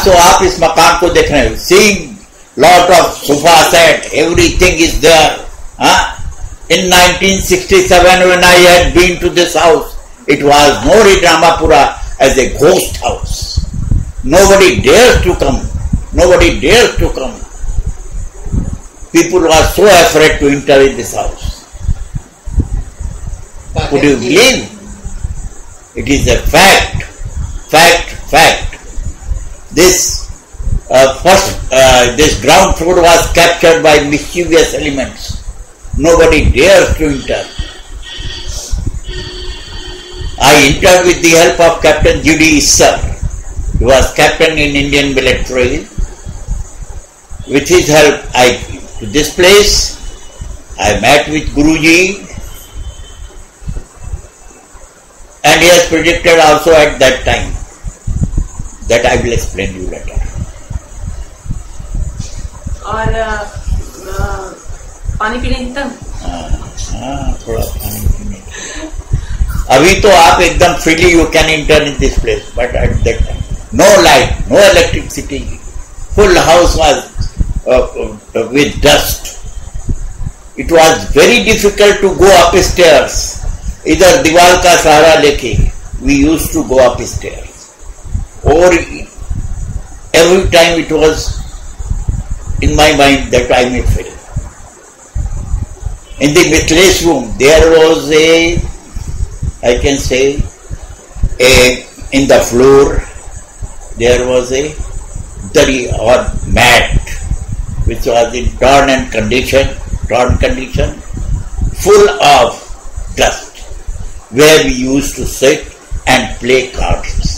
so आप इस मकान को देख रहे हो, seeing lot of sofa set, everything is there. In 1967 when I had been to this house, it was more in Ramapura as a ghost house. Nobody dares to come. Nobody dares to come. People were so afraid to enter in this house. Could you believe? It is a fact. Fact. This this ground floor was captured by mischievous elements. Nobody dares to enter. I entered with the help of Captain G.D. Issar. He was captain in Indian military. With his help, I came to this place. I met with Guruji, and he has predicted also at that time. That I will explain you later. और पानी पीने की तब? थोड़ा पानी पीने. अभी तो आप एकदम freely you can enter in this place, but at that time no light, no electricity. Full house was with dust. It was very difficult to go upstairs. इधर दीवार का सहारा लेके we used to go upstairs. Or every time it was in my mind that I may fail. In the Mithilesh room, there was I can say, in the floor, there was a dari or mat, which was in torn condition, full of dust, where we used to sit and play cards.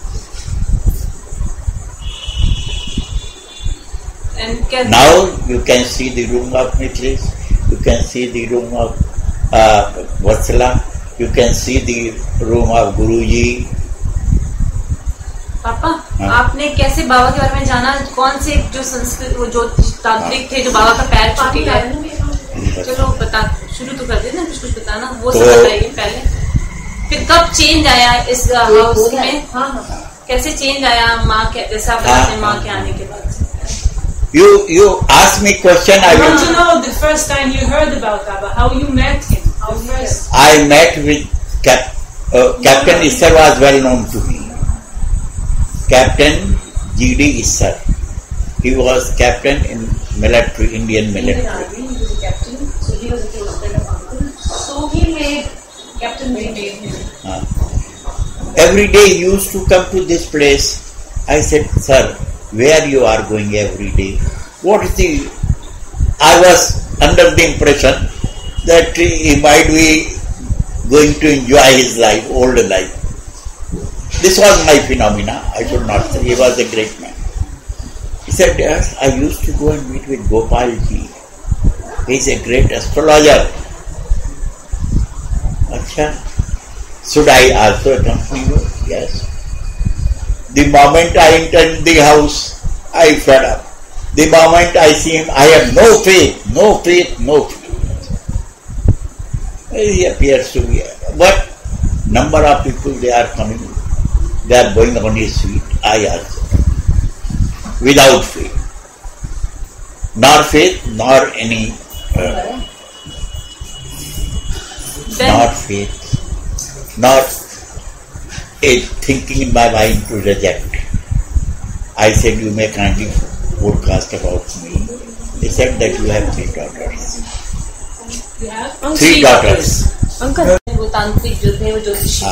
Now you can see the room of Mithilesh, you can see the room of Vatsala, you can see the room of Guruji. पापा, आपने कैसे बाबा के बारे में जाना? कौन से जो संस्कृत वो जो तांत्रिक थे जो बाबा का पैर छूटी है? चलो बता, शुरू तो कर दे ना, कुछ बताना, वो सब बताइए पहले. फिर कब चेंज आया इस हाउस में? कैसे चेंज आया माँ के, जैसा बताते माँ के आने के बाद? You ask me question. I want to know the first time you heard about Baba, how you met him. I met with Captain Issar was well known to me. Captain G.D. Issar. He was captain in military, Indian military. He was a captain, so he was a close friend of Uncle. So he made Captain made him. Every day he used to come to this place. I said, sir, where you are going every day? What is the... I was under the impression that he might be going to enjoy his life, old life. This was my phenomena, I should not say. He was a great man. He said, yes, I used to go and meet with Gopalji. He is a great astrologer. Acha, should I also accompany you? Yes. The moment I entered the house, I fed up. The moment I see him, I have no faith. He appears to be. But number of people, they are coming. They are going on his feet. I also. Without faith. Nor faith, nor any... not faith. Not a thinking in my mind to reject. I said, you may kindly forecast about me. They said that you have 3 daughters. You have? 3 daughters. Uncle, वो तांत्रिक जो थे वो ज्योतिषी.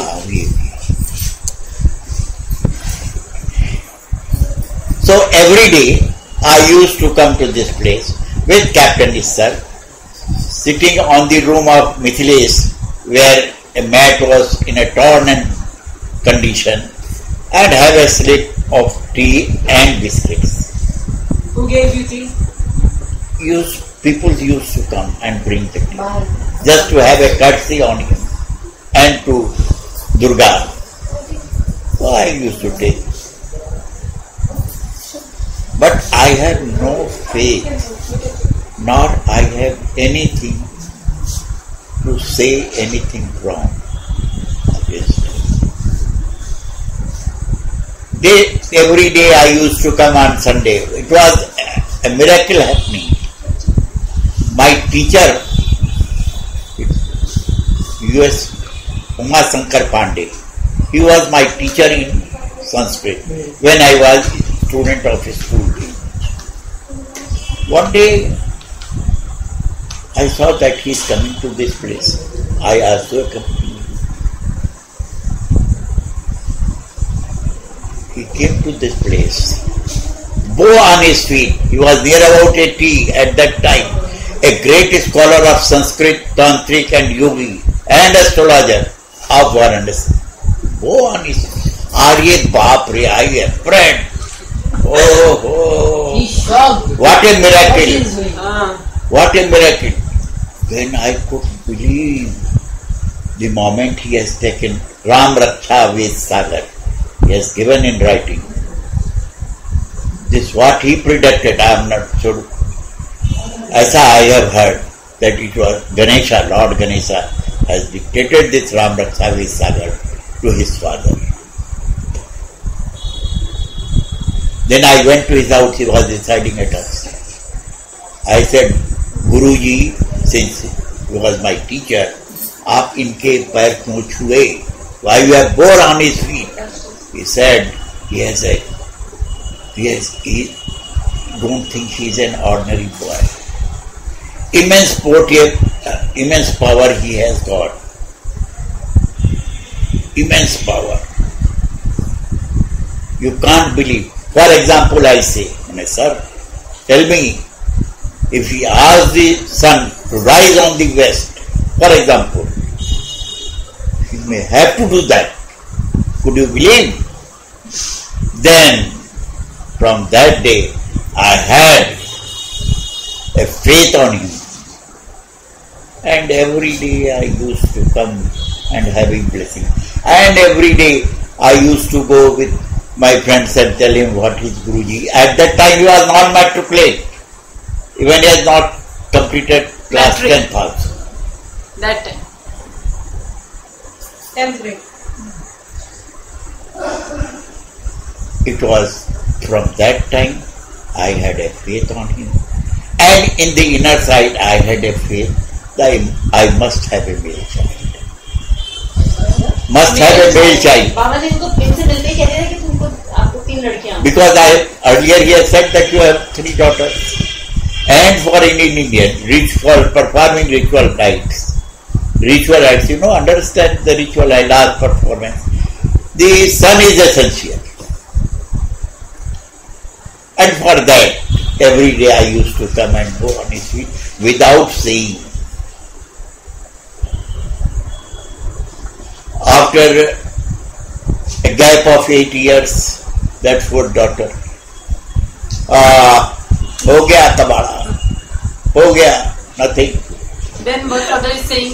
So every day I used to come to this place with Captain Issar, sitting on the room of Mithilesh, where a mat was in a torn condition, and have a slip of tea and biscuits. Who gave you tea? People used to come and bring the tea, just to have a courtesy on him, and to Durga. So I used to take. But I have no faith, nor I have anything to say anything wrong against him. Every day I used to come on Sunday. It was a miracle happening. My teacher, U.S. Uma Shankar Pandey, he was my teacher in Sanskrit when I was student of his school. One day I saw that he is coming to this place. I also accompanied him. He came to this place. Bow on his feet. He was near about 80 at that time. A great scholar of Sanskrit, Tantric and Yogi and astrologer of Varanasi. Bow on his feet. Arye Bapre, I am friend. Oh, He's shocked. what a miracle. What is doing? What a miracle. Then I could believe the moment he has taken Ram Raksha Ved Sagar. He has given in writing. This what he predicted, I am not sure. As I have heard that it was Ganesha, Lord Ganesha has dictated this Ram Raksha Ved Sagar to his father. Then I went to his house, he was residing at us. I said, Guruji, since he was my teacher, aap inke pair kyun chhuye? Why you have bore on his feet? He said, he don't think he is an ordinary boy. Immense power he has got. Immense power. You can't believe. For example, I say, sir, tell me, if he asks the sun to rise on the west, for example, he may have to do that. Could you believe? Then, from that day, I had a faith on him. And every day I used to come and having blessing. And every day I used to go with my friends and tell him what is Guruji. At that time he was not matriculate. Even he has not completed class 10th also. That time. 10th grade. It was from that time I had a faith on him. And in the inner side I had a faith that I must have a male child. Must have a male child. बाबा जी उनको फिर से मिलते ही कहते हैं कि तुमको आपको 3 लड़कियां. Because earlier he has said that you have 3 daughters. And for an Indian, performing ritual rites, understand the ritual last performance. The son is essential. And for that, every day I used to come and go on his feet without saying. After a gap of 8 years, that 4th daughter, हो गया तबाड़ा, हो गया, nothing. Then what father is saying?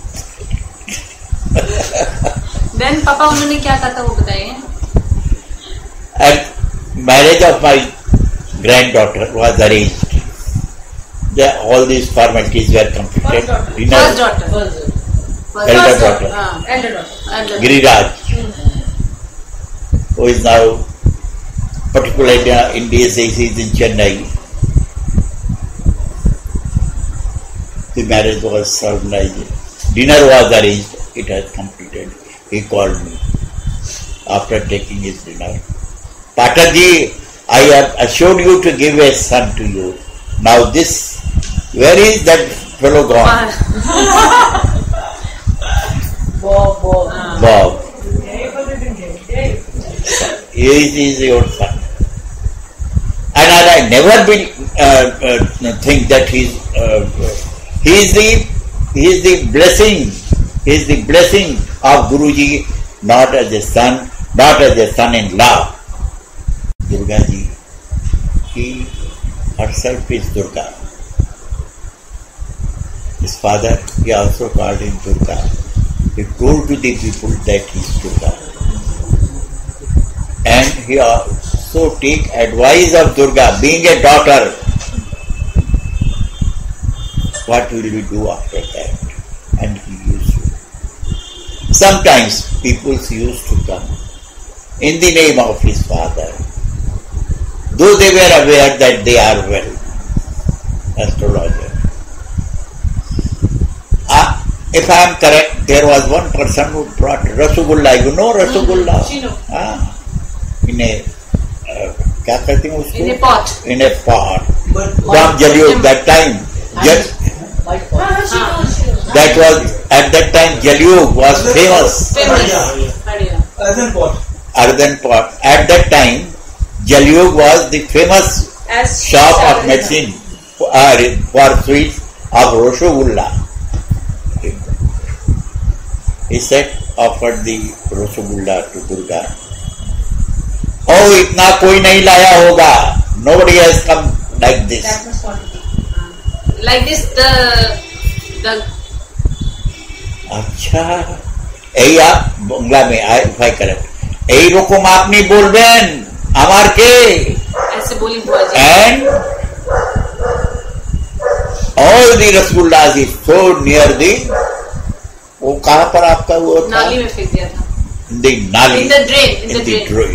Then पापा उन्होंने क्या कहा था वो बताइए. And marriage of my granddaughter was arranged. All these formalities were completed. First daughter. Elder daughter. Giriraj, who is now particularly in these days he is in Chennai. The marriage was solemnized. Dinner was arranged. It has completed. He called me after taking his dinner. Patak ji, I have assured you to give a son to you. Now this, where is that fellow gone? Bob. He is your son. And I never will think that he is the blessing of Guruji, not as a son, not as a son-in-law. Durga ji, he herself is Durga. His father, he also called him Durga. He told to the people that he is Durga. And he also take advice of Durga, being a daughter. What will we do after that? And he used to. Sometimes people used to come in the name of his father. Though they were aware that they are well astrologer. If I am correct, there was one person who brought Rasagulla. You know Rasagulla? In a क्या कहते हैं उसको? In a pot. In a pot. From Jaliyog that time. That was at that time Jaliyog was famous. Earthen pot. Earthen pot. At that time, Jaliyog was the famous shop of medicine for sweets of Rasagulla. He said, offered the Rasagulla to Durga. Oh, इतना कोई नहीं लाया होगा. Nobody has come like this. That was quantity. Like this, the. अच्छा, यही आप बंगला में if I correct. यही रकम आपने बोलबेन हमार के. ऐसे बोली बुआ जी. And all the rasgullas is so near the. वो कहाँ पर आपका वो था? नाली में फेंक दिया था. In the नाली. In the drain. In the drain.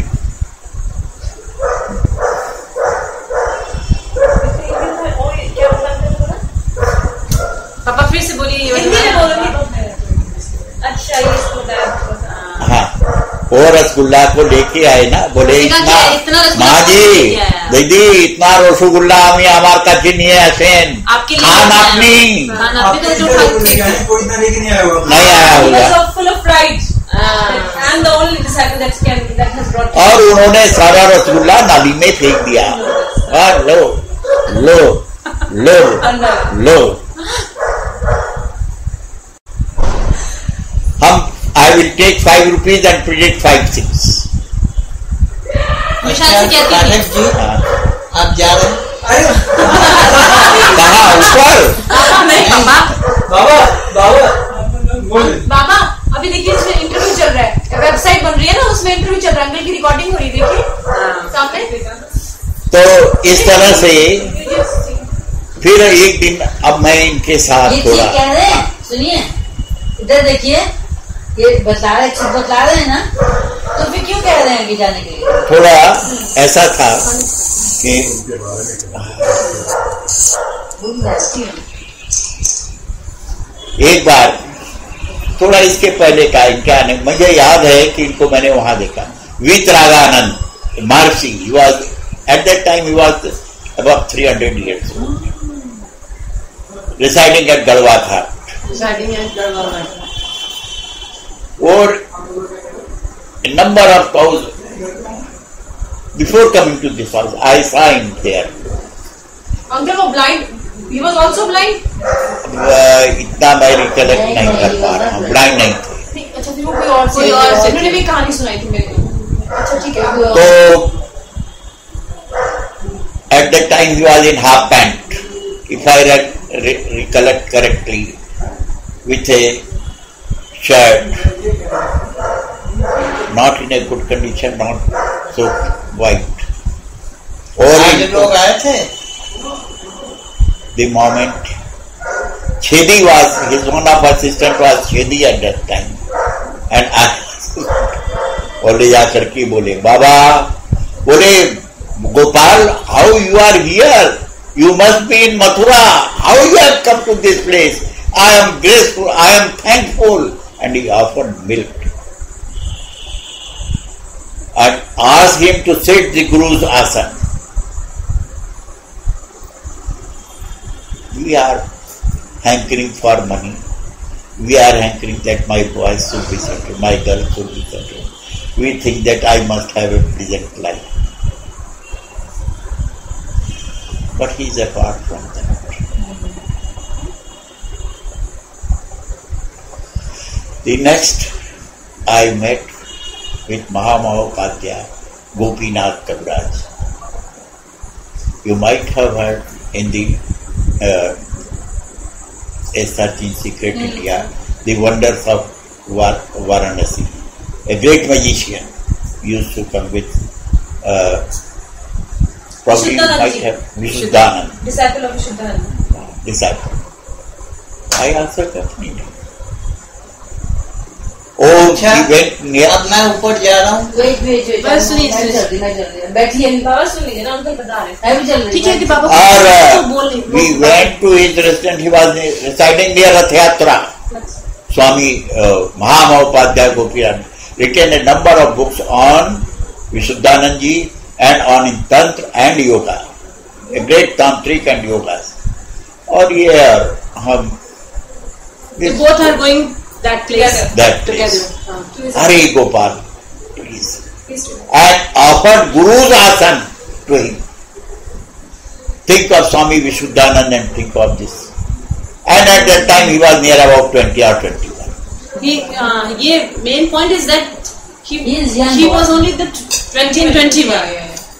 पापा फिर से बोलिए. हिंदी में बोलोगे. अच्छा ये इसको हाँ, वो रसगुल्ला को लेके आए ना. बोले इतना माँ जी दीदी इतना रसगुल्ला हमें हमारे का नहीं है असेन खान अपनी नहीं आया होगा. और उन्होंने सारा रसगुल्ला नाली में फेंक दिया. और लो लो लो लो. हम I will take 5 rupees and predict 5, 6. Pathak ji आप जा रहे हैं? कहाँ ऊपर? बाबा अभी देखिए इसमें इंटरव्यू चल रहा है. वेबसाइट बन रही है ना, उसमें इंटरव्यू चल रहा है. अंकल की रिकॉर्डिंग हो रही है. देखिए सामने. तो इस तरह से फिर एक दिन अब मैं इनके साथ थोड़ा कह रहे हैं. सुनिए इधर देखिए, ये बता रहे हैं ना, तो फिर क्यों कह रहे हैं कि जाने के लिए? थोड़ा ऐसा था कि एक बार थोड़ा इसके पहले का इनके आने मुझे याद है कि इनको मैंने वहां देखा. वीतरागानंद महर्षि. He was at that time he was about 300 years old, residing at Galwa Ghat. Or a number of cows. Before coming to this house, I saw him there. Uncle वो blind. He was also blind. इतना मैं recollect नहीं कर पा रहा हूँ. Blind नहीं थे. अच्छा फिर वो कोई और से उन्होंने भी कहानी सुनाई थी मेरे को. अच्छा ठीक है. तो at that time he was in half pant, if I recollect correctly, with a shirt, not in a good condition, not so white. आज लोग आए थे. The moment Chedi was, his one of assistant was Chedi at that time, and I बोले जाकर के बोले बाबा, बोले Gopal, how you are here? You must be in Mathura. How you have come to this place? I am grateful, I am thankful. And he offered milk. And asked him to sit the Guru's asana. We are hankering for money. We are hankering that my boys should be settled, my girl should be settled. We think that I must have a pleasant life. But he is apart from that. The next I met with Mahamahopadhyaya, Gopinath Kaviraj. You might have heard in the A Search in Secret India, the wonders of Varanasi. A great magician used to come with probably you might have Vishuddhanand. Disciple of Vishuddhanand. Disciple. I answered that meeting. Oh, अच्छा, he went near. अब मैं ऊपर जा रहा हूँ. Wait बस सुनिए, मैं चल रही बैठिए. बाबा सुन लीजिए ना, अंकल बता रहे हैं. मैं भी चल रही. ठीक है कि बाबा Or तो बोल रही we went to his residence. He was residing near Rath Yatra. Swami Mahamahopādhyaya Gopiran written a number of books on Vishuddhanand ji and on in Tantra and Yoga. A great tantric and yogas. और ये हम You both are going that place. that Together. place. Hari Gopal, please. Please do. And offered Guru's asan to him. Think of Swami Vishuddhanand and think of this. And at that time he was near about 20 or 21. ये main point is that He is young he boy. was only the 20 and 21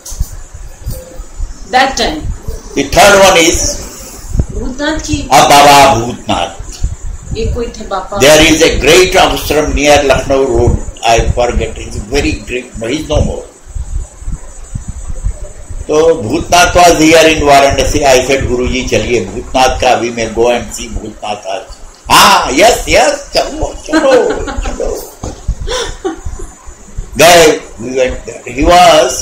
that time. The third one is Bhootnath की Baba Bhutnath. ये कोई थे बापा. There is a great ashram near Lucknow Road. I forget. It's very great. No, he's no more. So Bhutnath was here in Varanasi. I said, Guruji, चलिए Bhutnath का अभी मैं go and see Bhutnath आज. हाँ, yes, चलो, चलो. There we went there. He was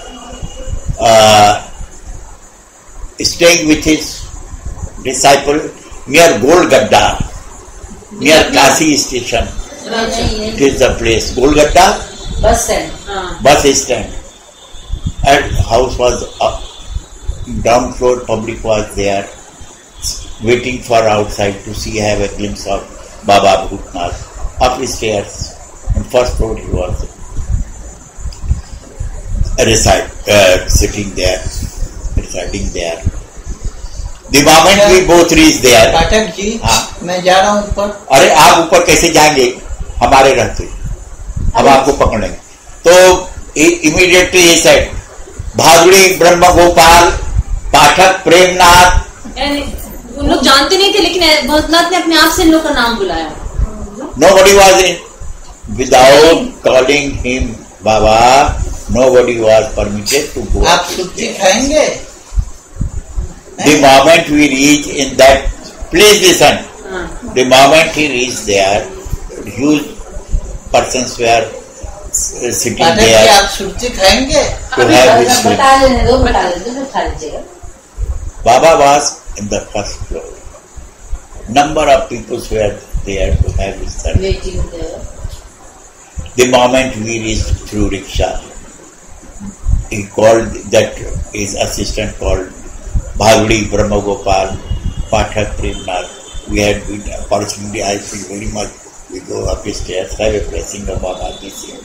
staying with his disciple near Golgadda, near Kasi station. It is the place. Golgadda, bus stand. bus stand. And house was up. Ground floor, public was there, waiting for outside to see, have a glimpse of Baba Bhutnath. Upstairs, on first floor he was sitting there, residing there. The moment we both reached there, Pathak ji, हाँ. मैं जा रहा हूँ ऊपर. अरे आप ऊपर कैसे जाएंगे, हमारे रहते हम आपको पकड़ेंगे. तो इमीडिएटली he said, भादुड़ी ब्रह्म गोपाल पाठक प्रेम नाथ. उन लोग जानते नहीं थे, लेकिन भूतनाथ ने अपने आप से इन लोग का नाम बुलाया. Nobody was in. Without calling him Baba, nobody was permitted to go. आप सुट्टी खाएंगे? The moment we reach in that, please listen. The moment he reached there, huge persons were sitting Pathak ji, there आप सुट्टी खाएंगे? to have his food. बता लेने दो, बता लेने दो, खा लीजिएगा. Baba was in the first floor. Number of people were there to have his service. Waiting there. The moment we reached through rickshaw, he called that his assistant called Bhagudi Brahma Gopal Pathak Prem Nath. We had been personally, I feel very much. We go up the stairs, have a blessing of Baba this year.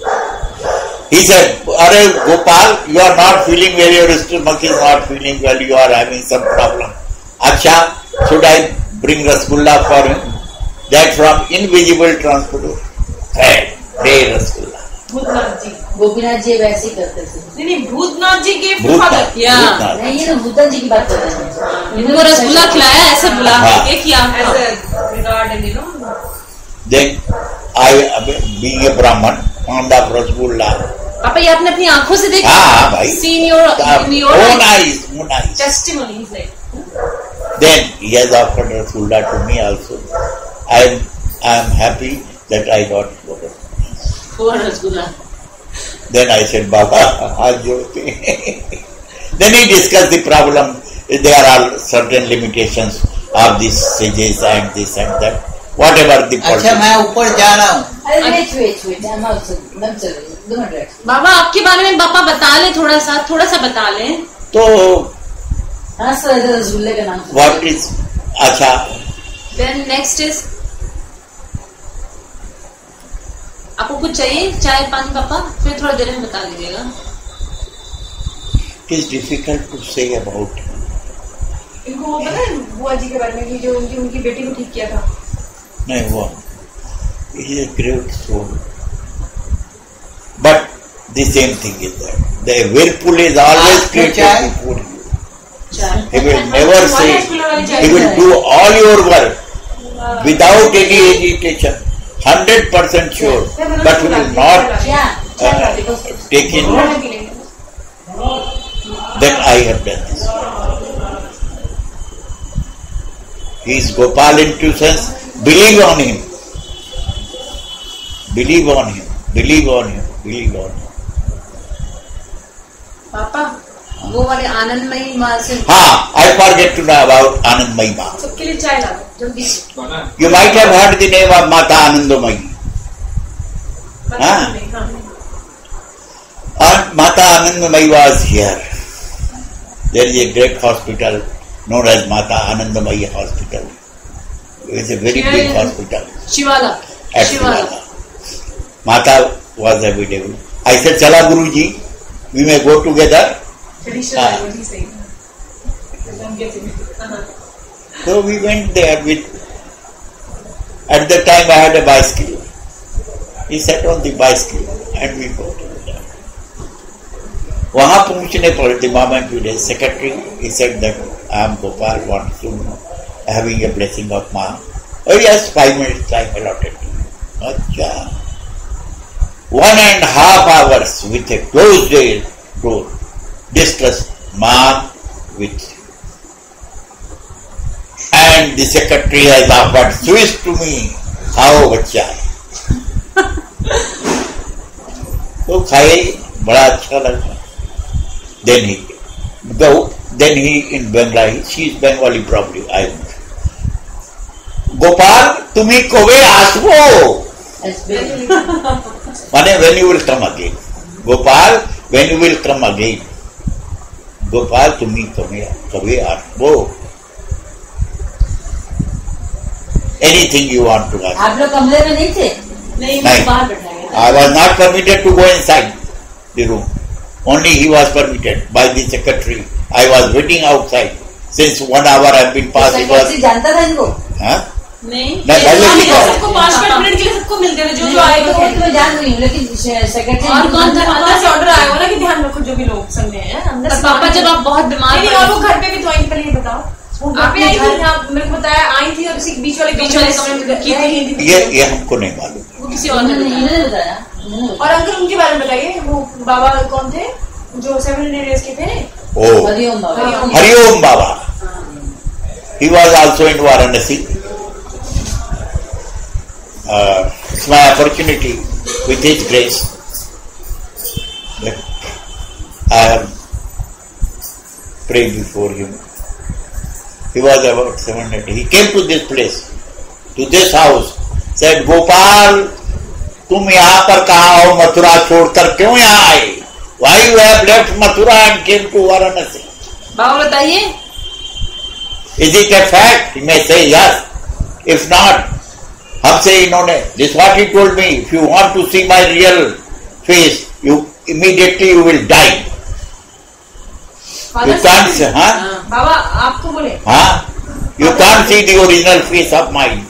He said, Are Gopal, you are not feeling well, your stomach is not feeling well, you are having some problem. Acha, should I bring Rasgulla for him? That from invisible transporter. Hey, Rasgulla. Bhootnath ji. Gopinath ji वैसे ही करते थे. नहीं, भूतनाथ जी के Bhutnath, father. Bhutnath. नहीं, ये तो भूतन जी की बात कर रहे हैं. इनको रसगुल्ला खिलाया, ऐसे बुला हाँ. के किया. As a regard and Then I, being a Brahman, found of Rasgulla. पापा ये आपने अपनी आंखों से देखा? हाँ भाई. See in your Own eyes, own eyes. testimony, he's like. Then he has offered Rasgulla to me also. I am happy that I got it. Four rasgulla. Then I said, Baba, then he discussed the problem. There are certain limitations of these sages and this and that. Whatever the अच्छा, problem. मैं ऊपर जा रहा हूँ. अरे wait I'm also मैं चल रही हूँ. 2 मिनट. बाबा आपके बारे में पापा बता ले, थोड़ा सा बता ले. तो हाँ सर, रसगुल्ले का नाम. what is अच्छा? Then next is आपको कुछ चाहिए, चाय पानी पापा? फिर थोड़ा देर में बता दीजिएगा. It is difficult to say about him. इनको वो पता है बुआ जी के बारे में कि जो उनकी बेटी को ठीक किया था. नहीं वो. He is a great soul. But the same thing is that the whirlpool is always created before you. He will never say. He will do all your work without any hesitation. 100% sure, but he will not take in that I have done this. He is Gopal intuitions, believe on him. Believe on him. Believe on him. Believe on him. पापा वो वाले आनंदमयी माँ से हाँ, I forget to know about Anandmayi Ma. सबके लिए चाय ला दो जल्दी। You might have heard the name of Mata Anandamayi. हाँ? And Mata Anandamayi was here. There is a great hospital known as Mata Anandamayi Hospital. It is a very big hospital. Shivala At Shivala. Mata was available. I said, Chala Guruji, we may go together. Traditional, what he's saying. I'm getting it. So we went there with, at the time I had a bicycle. He sat on the bicycle and we go together. वहाँ पहुँचने पर the moment we did secretary, he said that I am Gopal, wants to having a blessing of Ma. Oh yes, 5 minutes time allotted to me. Achha. 1.5 hours with a closed door, discussed Ma with. And the secretary has offered Swiss to me. How बच्चा तो खाए बड़ा अच्छा लगा. Then he in Bengali, she is Bengali probably, I don't know. Gopal, tumi kobe asbo. Mane, when you will come again. Gopal, when you will come again. Gopal, tumi kobe asbo. Anything you want to ask. आप लोग कमरे में नहीं थे? नहीं नहीं. बाहर बैठाएंगे। I was not permitted to go inside the room. Only he was permitted by the secretary. I was waiting outside. Since 1 hour have been passed, it was. Secretary जानता था इनको? हाँ? नहीं सबको 5 मिनट के लिए सबको मिलते थे जो आए तो थे। मैं जान रही हूँ लेकिन सेक्रेटरी और कौन था? अंदर से ऑर्डर आया हुआ ना कि ध्यान रखो जो भी लोग संग हैं अंदर से। पापा जब आप बहुत बीमार नहीं और वो घर पे भी तो आई थी, पहले ये बताओ। आप आई थी, आप मेरे को बताया आई थी और उसी बीच वाले कमरे में की थी। ये हमको नहीं मालूम. वो किसी और ने इन्होंने बताया. और अंकल उनके बारे में बताइए, वो बाबा कौन थे जो 700 years के थे? Oh, Hariom Baba. Hariom Baba. He was also in Varanasi. It's my opportunity with his grace that I have prayed before him. He was about 700. He came to this place, to this house, said, Gopal, तुम यहाँ पर कहाँ हो? मथुरा छोड़कर क्यों यहाँ आए? Why you have left Mathura and came to Varanasi? बाबा बताइए. Is it a fact? He may say yes. If not, हमसे इन्होंने, this what he told me, if you want to see my real face, you immediately you will die. You can't say, हाँ? बाबा आपको बोले? हाँ? You can't see the original face of mine.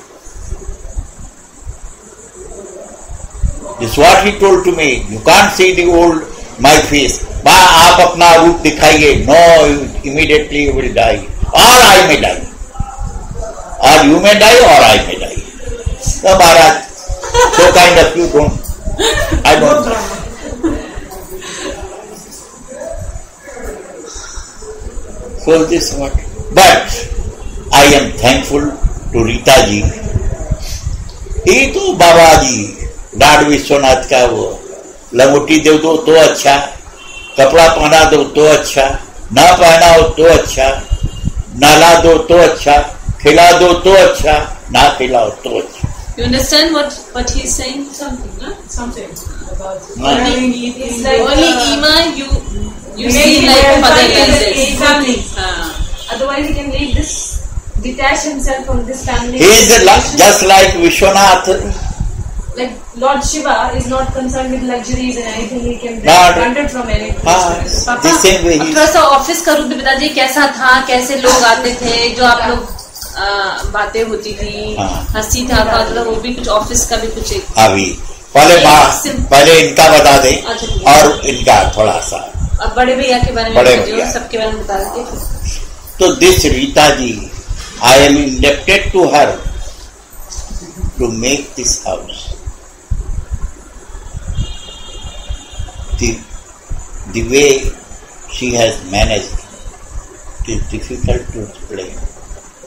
This what he told to me. You can't see the old my face. आप अपना रूप दिखाइए. No, immediately you will die. Or I may die. Or you may die or I may die. So Maharaj, so kind of you don't. I don't. So this what. But I am thankful to Rita ji. ये तो बाबा जी dot Vishwanath का वो लंगोटी दे दो तो अच्छा, कपड़ा पहना दो तो अच्छा, ना पहना हो तो अच्छा, नहला दो तो अच्छा, खिला दो तो अच्छा, ना खिलाओ तो अच्छा. You understand what he is saying? Something, huh? Something about It's like only Ima you see like mother lenses. family. Otherwise he can leave this, detach himself from this family. He is just like Vishwanath. Like Lord Shiva is not concerned with luxuries and anything. He can be Not- abundant from anything. हाँ, the same way अब he थोड़ा सा office का रूप भी बता दीजिए कैसा था, कैसे लोग आते थे, जो आप लोग बातें होती थी, हाँ। हंसी था, मतलब वो भी कुछ ऑफिस का भी कुछ एक अभी पहले इनका बता दें अच्छा, ठीक है। और इनका थोड़ा सा. अब बड़े भैया के बारे में बड़े बताइए, भैया। सबके बारे में बता देते. तो this Rita ji, I am indebted to her to make this house. The way she has managed is difficult to explain.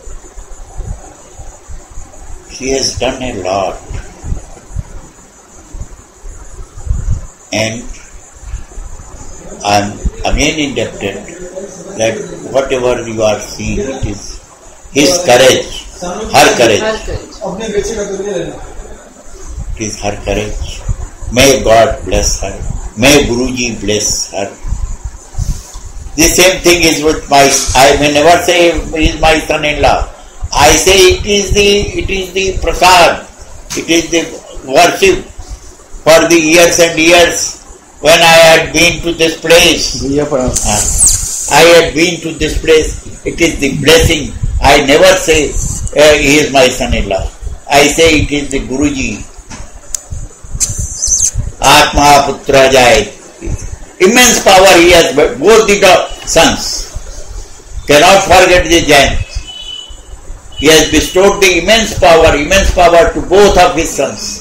She has done a lot. And I am again indebted that whatever you are seeing, it is his courage, her courage. It is her courage. May God bless her. May Guruji bless her. The same thing is with I may never say he is my son-in-law. I say it is the prasad. It is the worship for the years and years when I had been to this place. I had been to this place. It is the blessing. I never say he is my son-in-law. I say it is the Guruji. Atma Putra Jai. Immense power he has, both the sons. Cannot forget the Jain. He has bestowed the immense power to both of his sons.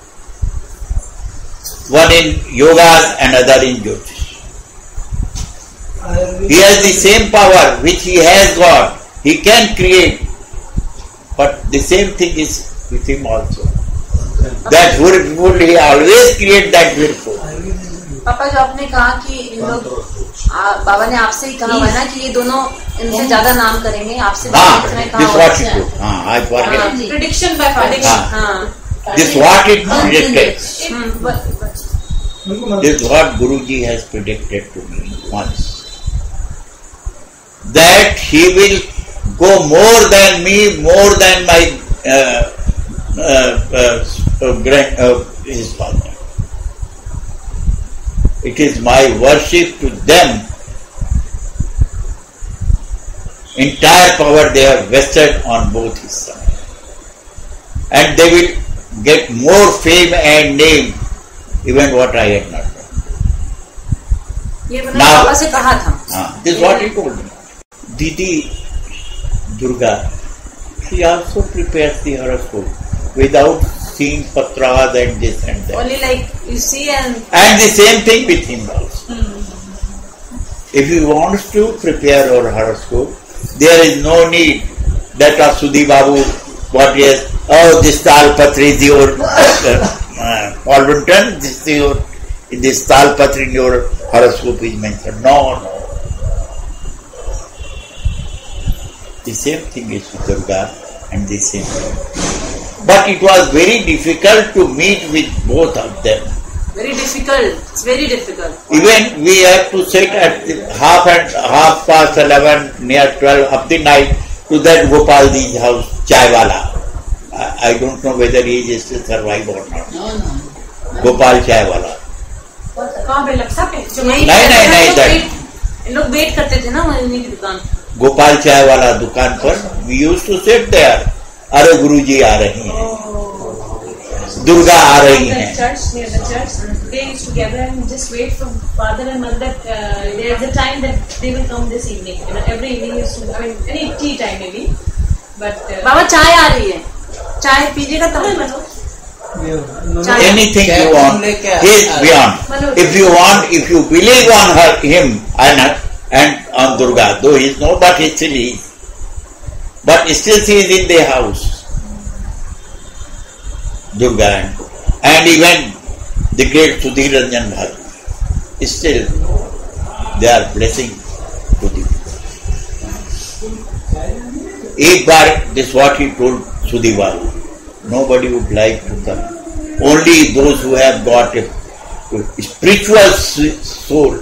One in yogas and other in Jyotish. He has the same power which he has got. He can create. But the same thing is with him also. That whirlpool, he always create that whirlpool. पापा जो आपने कहा कि इन लोग बाबा ने आपसे ही कहा हुआ ना कि ये दोनों इनसे ज्यादा नाम करेंगे आपसे prediction by prediction This what it predicted. This what Guruji has predicted to me once. That he will go more than me, more than my his father. It is my worship to them. Entire power they have vested on both his sons. And they will get more fame and name even what I had not done. Now, this is what he told me. Didi Durga, she also prepares the horoscope without seeing patras and this and that. Only like you see and the same thing with him also. If he wants to prepare our horoscope, there is no need that Sudhi Babu, what is, this Talpatri is your Paulbunton, this Talpatri in your horoscope is mentioned. No. The same thing is with Durga and the same thing. But it was very difficult to meet with both of them. Very difficult. It's very difficult. Even we have to sit at half past 11, near 12 of the night to that Gopalji's house, Chaiwala. I don't know whether he is still alive or not. No. Gopal Chaiwala. कहाँ पे लक्सा पे जो नहीं इन लोग wait करते थे ना उन्हीं की दुकान गोपाल चाय वाला दुकान पर we used to sit there. अरे गुरुजी आ रही हैं, दुर्गा आ रही हैं. church near the church they used to gather and just wait for father and mother that there is a time that they will come this evening. Every evening used to, I mean any tea time maybe, but बाबा चाय आ रही है, चाय पीजिएगा तब anything you want, he is beyond. If you believe on him and on Durga, though he is not, but he still is. But still she is in the house, Durga, and even the great Sudhir Ranjan Bhadury, still they are blessing to the एक बार this what he told Sudhi Babu, nobody would like to come. Only those who have got a spiritual soul,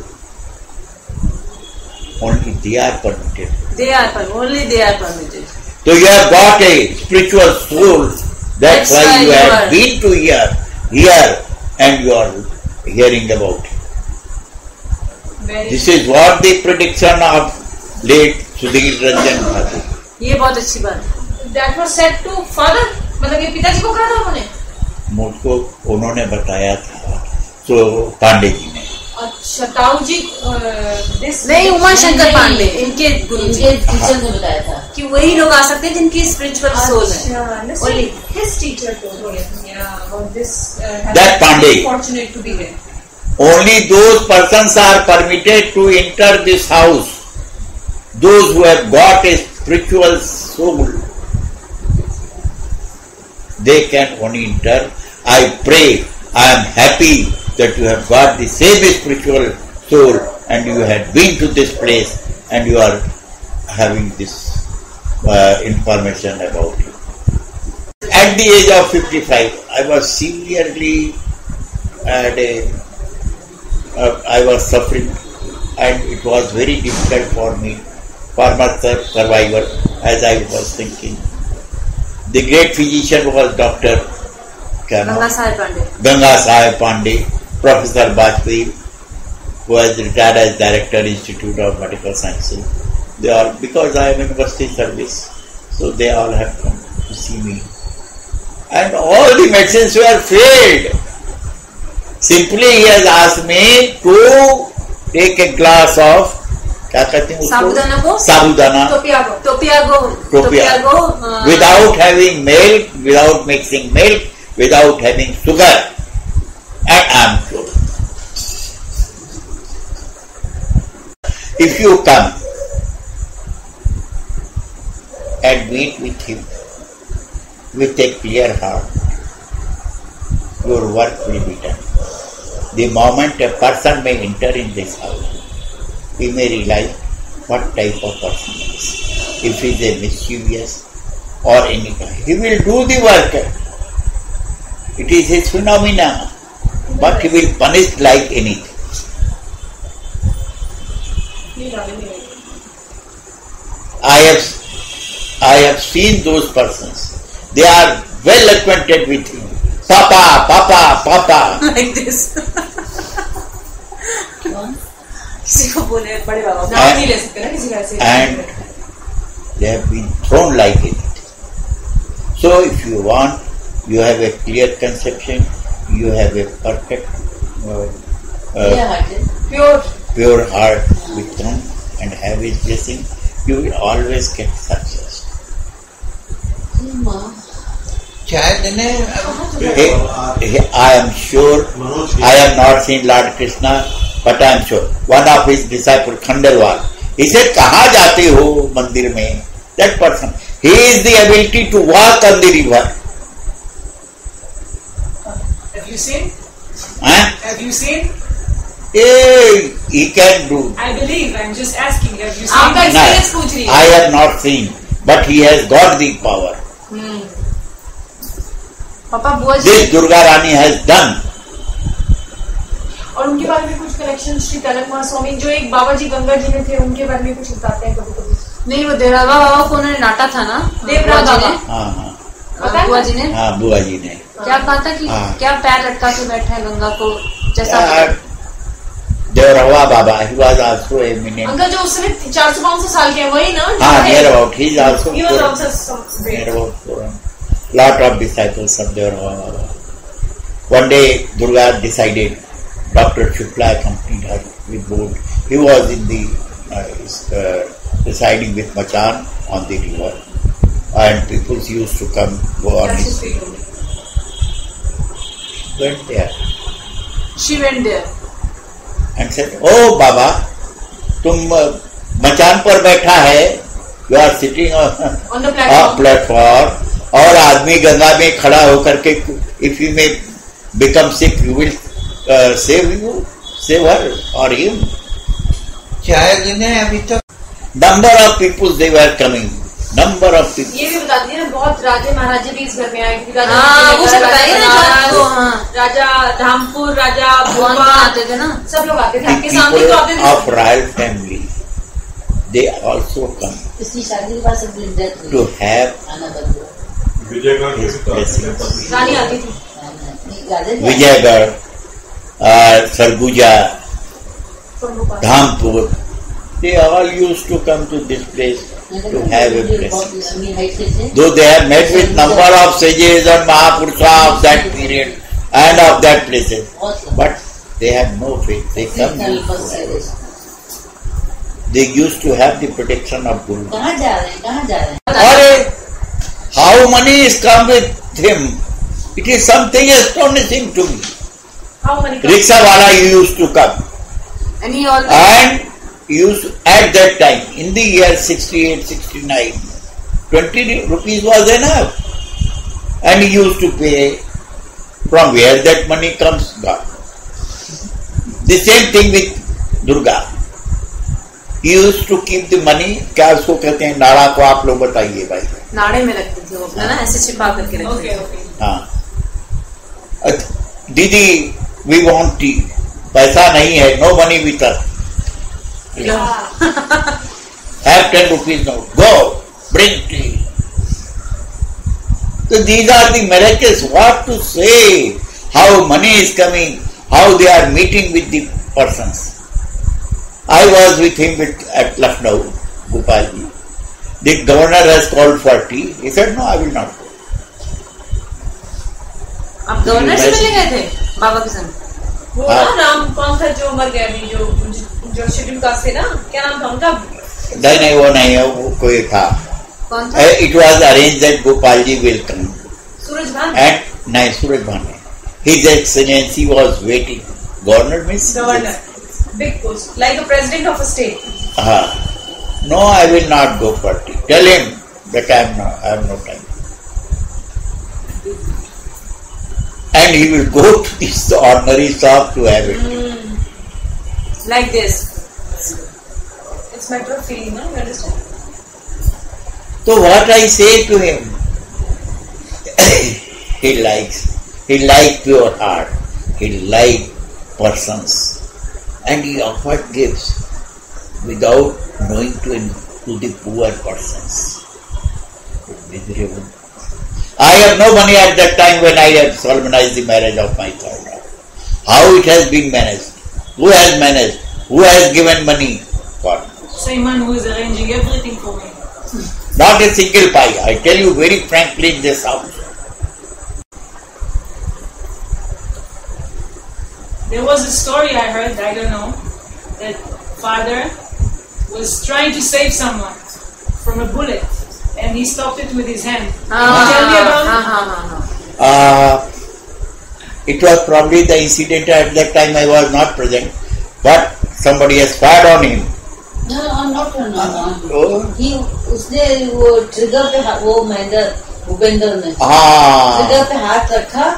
only they are permitted. Only they are permitted. So you have got a spiritual soul, that's why you have been to here and you are hearing about it. This is what the prediction of late Sudhir Ranjan Bhadury. ये बहुत अच्छी बात है. that was said to father, मतलब ये पिताजी को कहा था उन्होंने? मुझको उन्होंने बताया था तो पांडे जी ने. अच्छा ताऊ जी नहीं उमा शंकर पांडे इनके गुरुजी टीचर ने बताया था कि वही लोग आ सकते हैं जिनकी स्पिरिचुअल सोल है. only his teacher told about this that Pandey fortunate to be there. Only those persons are permitted to enter this house, those who have got a spiritual soul, they can only enter. I pray, I am happy that you have got the same spiritual soul and you had been to this place and you are having this information about you. At the age of 55, I was severely I was suffering, and it was very difficult for me, for my survival, as I was thinking. The great physician was Dr. Ganga Sahib Pandey, Professor Bajpayee, who has retired as Director, Institute of Medical Sciences. They all, because I am in university service, so they all have come to see me. And all the medicines were failed. Simply he has asked me to take a glass of sabudana without having milk, without mixing milk, without having sugar, and I am cured. If you come and meet with him with a clear heart, your work will be done. The moment a person may enter in this house, he may realize what type of person he is. If he is a mischievous or any kind, he will do the work. It is his phenomena, but he will punish like anything. I have seen those persons. They are well acquainted with him. Papa, Papa, Papa. Like this. And they have been thrown like anything. So if you want, you have a clear conception, you have a perfect pure heart with him and have his blessing, you will always get success. I am sure, I have not seen Lord Krishna, but I am sure. One of his disciples, Khandelwal, he said, "Kaha jate ho mandir mein?" That person, he is the ability to walk on the river. Have you seen? Huh? Have you seen? He can do. I believe. I'm just asking. Have you seen? आपका experience पूछ रही है. I have not seen, but he has got the power. पापा बुआ जी. This Durga Rani has done. और उनके बारे में कुछ कलेक्शन श्री तलक महास्वामी जो एक बाबा जी गंगा जी में थे उनके बारे में कुछ बताते हैं कभी कभी. नहीं वो देवरावा बाबा को उन्होंने नाटा था ना. देवरावा बाबा. हाँ बुआ जी ने. हाँ बुआ जी ने. क्या कहा था कि क्या पैर लटका के बैठे हैं गंगा को जैसा. Devraha Baba, he was also a eminent. Uncle जो उस समय 400-500 साल के हैं वही ना. हाँ, near about. He is also he was also near about lot of disciples of Devarava Baba. One day Durga decided, Dr. Shukla accompanied her with boat. He was in the residing with Machan on the river, and people used to come go on his feet. Went there. She went there and said, "Oh Baba, तुम मचान पर बैठा है, you are sitting on the platform, और आदमी गंगा में खड़ा होकर के, if you may become sick, you will save her or him." अभी तक number of people they were coming, number of people. ये भी बता दीजिए ना, बहुत राजे महाराजे भी इस घर में आए. वो सब बताइए ना. राजा धामपुर, राजा भगवान आते थे ना, सब लोग आते थे आपके सामने. तो आते थे. Of royal family, they also come to have रानी आती थी. Vijaygarh, Sarguja, Dhampur, they all used to come to this place to have a blessing. Though they have met with number of sages and Mahapurusha of that period and of that places, but they have no faith. They come to have. They used to have the protection of Guru. How many is come with him? It is something astonishing to me. How many? Rickshaw wala used to come. And he always. And used at that time, in the year 68, 69, 20 rupees was enough. And he used to pay. From where that money comes, God. The same thing with Durga. He used to keep the money. क्या उसको कहते हैं, नाड़ा को आप लोग बताइए भाई. नाड़े में रखते थे वो अपना ना, ऐसे छिपा करके रखते थे. हाँ. दीदी, we want tea. पैसा नहीं है, no money with us. Have 10 rupees now. Go, bring tea. So these are the miracles. What to say? How money is coming? How they are meeting with the persons? I was with him at Lucknow, Gopalji. The governor has called for tea. He said, no, I will not go. आप governor से मिलने गए थे बाबा के संग? वो ना नाम कौन था जो मर गया अभी, जो शेड्यूल कास्ट थे ना, क्या नाम था उनका? नहीं, वो नहीं है, वो कोई था. कौन था? It was arranged that Gopalji will come. सूरज भान? And नहीं, सूरज भान नहीं. His Excellency was waiting. Governor means? Governor. Big post. Like a president of a state. No, I will not go for tea. Tell him that I have no time. And he will go to this ordinary shop to have it. Like this. It's matter of feeling, no? You understand? So what I say to him, he likes pure heart, he likes persons, and he offered gifts without knowing to the poor persons. Miserable. I have no money at that time when I had solemnized the marriage of my third daughter. How it has been managed? Who has managed? Who has given money? God. Same man who is arranging everything for me. Not a single pie. I tell you very frankly in this house. There was a story I heard, I don't know, that father was trying to save someone from a bullet and he stopped it with his hand. Can you tell me about it? It was probably the incident at that time I was not present, but somebody has fired on him. No, I'm not. Oh. उसने वो trigger पे वो महेंद्र भूपेंद्र ने trigger पे हाथ रखा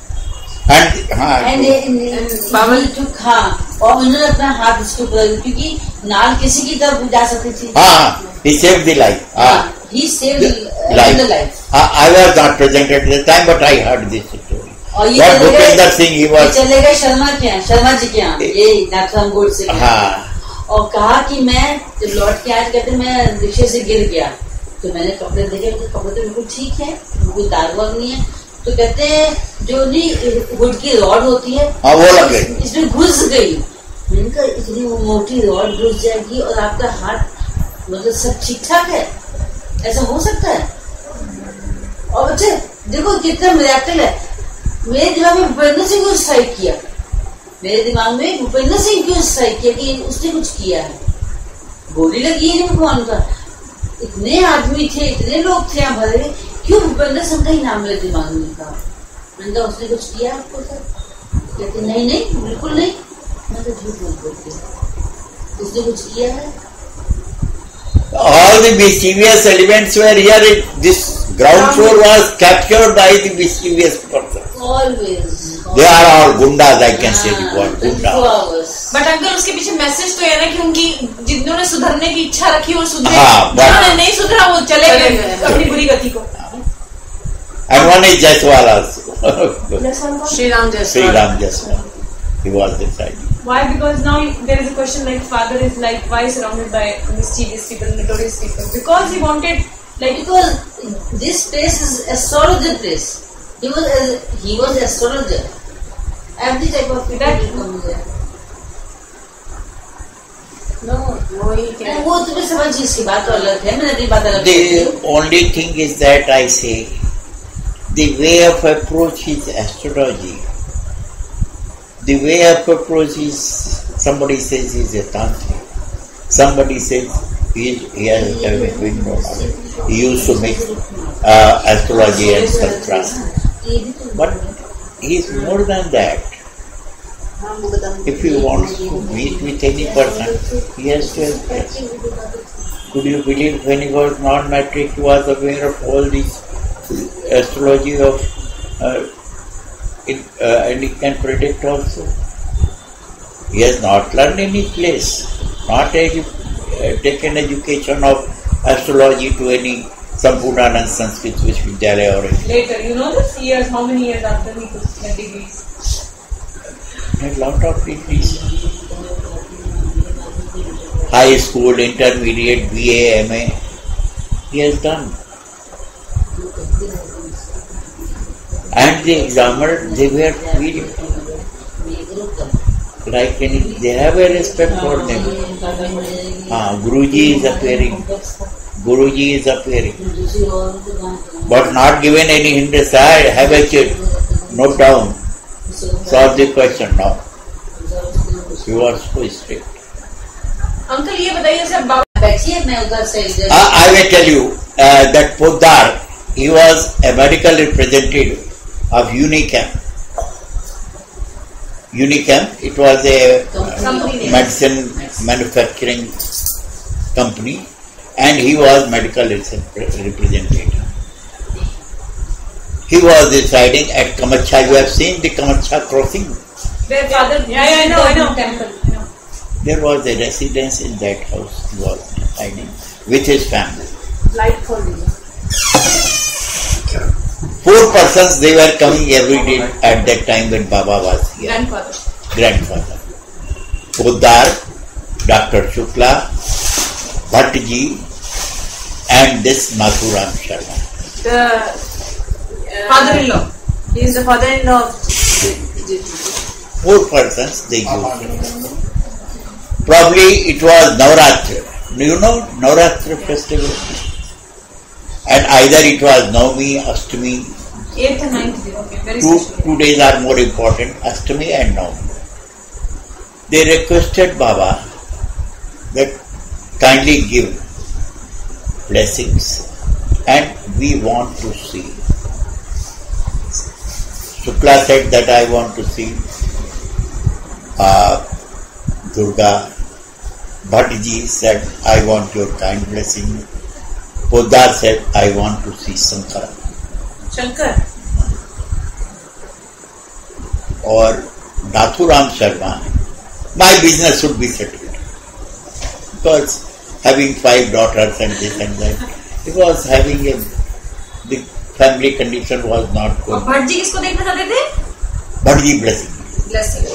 and took और उन्होंने अपना हाथ इसके ऊपर, क्योंकि नाल किसी की तरफ जा सकती थी. He saved the life. He saved the life. I was not present at the time, but I heard this story. और ये Bhupender Singh, he was. चले गए शर्मा जी के यहाँ, ये नाथराम गोड से. और कहा कि मैं जब लौट के आज कहते मैं रिक्शे से गिर गया, तो मैंने कपड़े देखे, कपड़े तो बिल्कुल ठीक है, बिल्कुल दाग वाग नहीं है. तो कहते हैं जो नहीं वुड की रॉड होती है वो लग गई, इसमें घुस गई. मैंने कहा इतनी वो मोटी रॉड घुस जाएगी और आपका हाथ मतलब सब ठीक ठाक है, ऐसा हो सकता है? और बच्चे देखो कितना मिराकल है. मेरे दिमाग में भूपेंद्र सिंह को स्ट्राइक किया, मेरे दिमाग में भूपेंद्र सिंह क्यों स्ट्राइक किया कि उसने कुछ किया है. गोली लगी है भगवान का, इतने आदमी थे, इतने लोग थे यहाँ भरे, क्यों भूपेंद्र सिंह का ही नाम मेरे दिमाग में था. मैंने कहा उसने कुछ किया आपको सर? कहते नहीं बिल्कुल नहीं. मैं तो झूठ बोलती हूँ, उसने कुछ किया है. All the mischievous elements were here. This ground floor was captured by the mischievous person. Always. They are all gundas, I can say the word gunda. But uncle उसके पीछे मैसेज तो है ना कि उनकी जिन्होंने सुधरने की इच्छा रखी वो सुधरे, जिन्होंने नहीं सुधरा वो चले गए अपनी बुरी गति को. And one is Jaiswal also. Shri Ram Jaiswal. He was inside. Why? Because now there is a question like father is like why surrounded by mischievous people, notorious people? Because he wanted because this place is astrologer place. He was astrologer. Every type of people come there. No, वो तुम्हें समझ इसकी बात तो अलग है, मैंने अपनी बात अलग. The only thing is that I say the way of approach is astrology. The way of approach is, somebody says he is a tantric, somebody says he has been no knowledge. He used to mix astrology and tantra, but he is more than that. If he wants to meet with any person, he has to express. Could you believe when he was non-matric, he was aware of all this astrology of and he can predict also. He has not learned any place, not taken education of astrology to any Sampurnanand Sanskrit Vishwavidyalaya or anything. Later, you know this years, how many years after he took the degrees? A lot of degrees. High school, intermediate, BA, MA, he has done. And the examiner, they were really like any, they have a respect for them. Guruji is appearing. Guruji is appearing. But not given any hindrance. I have a kid. Note down. Solve the question now. You are so strict. Uncle, ये बताइए सब बाबा बैठिए मैं उधर से इधर I will tell you that Patak, he was a medical representative of Unicamp. Unicamp, it was a medicine manufacturing company, and he was medical representative. He was residing at Kamacha. You have seen the Kamacha crossing? their father I know. temple. There was a residence in that house. He was residing with his family. Light for you. 4 persons, they were coming every day at that time when Baba was here. Grandfather. Poddar, Dr. Shukla, Bhattji, and this Nathuram Sharma. The father-in-law. He is the father-in-law of 4 persons they used. Probably it was Navratri. Do you know Navratri festival? And either it was Navami, Ashtami. 8th and 9th day. Okay, very special. 2 days are more important, Ashtami and Navami. They requested Baba that kindly give blessings and we want to see. Shukla said that I want to see Durga. Bhattji said, I want your kind blessing. Poddar said, I want to see Sankara. Shankar. Or Nathuram Sharma, my business should be settled. Because having 5 daughters and this and that, it was having the family condition was not good. और भट्ट जी किसको देखना चाहते थे? Bhattji blessing. Blessing.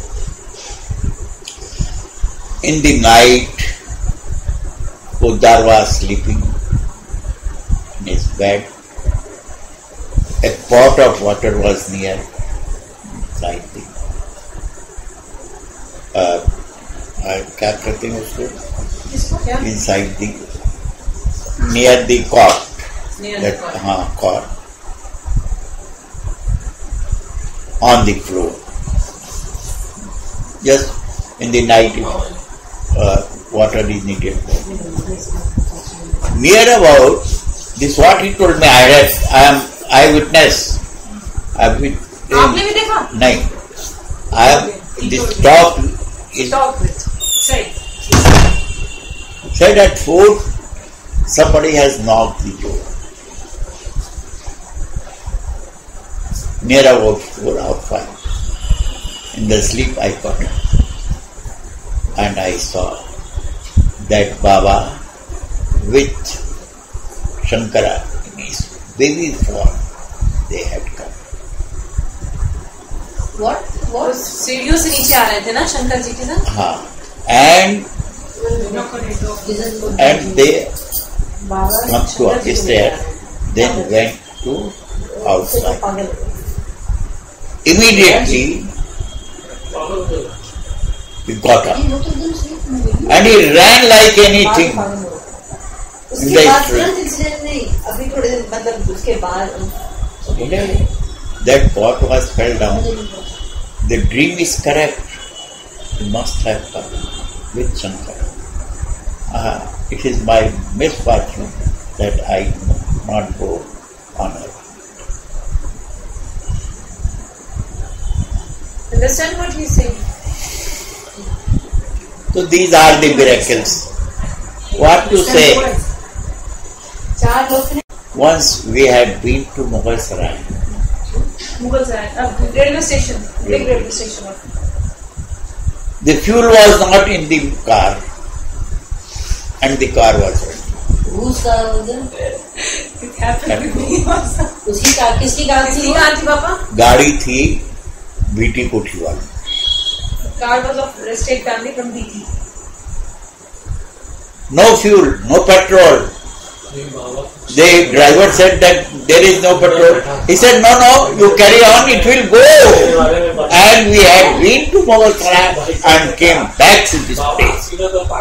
In the night, Poddar was sleeping in his bed. A pot of water was near inside the क्या कहते हैं उसको? Inside the near the cot. Cot on the floor. Just in the night, water is needed. Near about this, what he told me, I am eyewitness. आपने भी देखा? नहीं, I am this talk is said at 4 somebody has knocked the door. Near about 4 or 5. In the sleep I got up and I saw that Baba with Shankara in his baby form, they had come. What? सीढ़ियों से नीचे आ रहे थे ना शंकर जी के साथ? हाँ. And they come to upstairs, then went to outside. Immediately he got up and he ran like anything in the street. That pot was fell down. The dream is correct. He must have come with Shankara. It is my misfortune that I not go on earth. Understand what he is saying? So these are the miracles. What to say? Once we had been to Mughal Sarai. Mughal Sarai, railway station, big railway station. The fuel was not in the car, and the car was running. Whose car was it? It happened with me also. उसकी car किसकी car थी? किसकी car थी पापा? गाड़ी थी BT कोठी वाली. Car was of estate family from DT. No fuel, no petrol. The driver said that there is no petrol. He said, no, you carry on, it will go. And we had been to Mogalsara and came back to this place.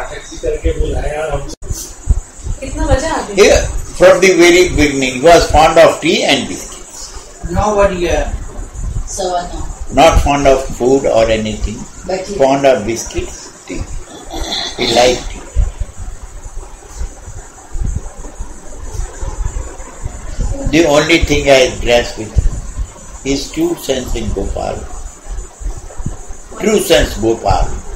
कितना बजा अभी? Here, from the very beginning, he was fond of tea and biscuits. Now what do you have? Savannah. Not fond of food or anything. But he, Fond of biscuits, tea. He liked tea. The only thing I grasp with is true sense in Gopal. True sense Gopal.